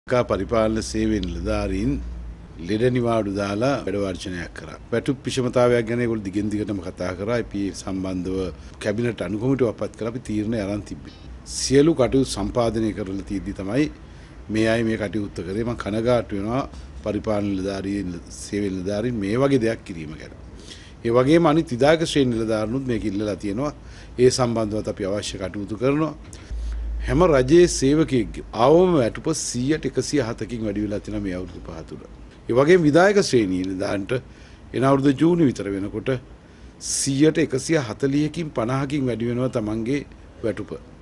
කා පරිපාලන සේවයේ නිලධාරීන් ලෙඩ නිවාඩු දාලා වැඩ වර්ජනයක් කරා. වැටුප් විෂමතාවයක් ගැන ඒගොල්ලෝ දිගින් දිගටම කතා කරා. අපි සම්බන්ධව කැබිනට් අනුකම්පාවට අපත් කරලා අපි තීරණය අරන් තිබ්බේ. සියලු කටයුතු සම්පාදනය කරලා තියෙද්දි තමයි මේ අය මේ කටයුත්ත කරේ. මම කනගාටු වෙනවා පරිපාලන නිලධාරීන් සේවයේ නිලධාරීන් මේ වගේ දෙයක් කිරීම ගැන. ඒ වගේම අනිත් විධායක ශ්‍රේණි නිලධාරීනුත් මේක ඉල්ලලා තියෙනවා. ඒ සම්බන්ධවත් අපි අවශ්‍ය කටයුතු කරනවා. හැම රජයේ සේවකයෙක්ගේ ආවම වැටුප 100ට 107කින් වැඩි වෙලා තියෙනවා මේ අවුරුදු 5 තුළ. ඒ වගේම විධායක ශ්‍රේණියේ නිලධාරීන්ට එන අවුරුදු ජූනි විතර වෙනකොට 100ට 140කින් 50කින් වැඩි වෙනවා තමන්ගේ වැටුප.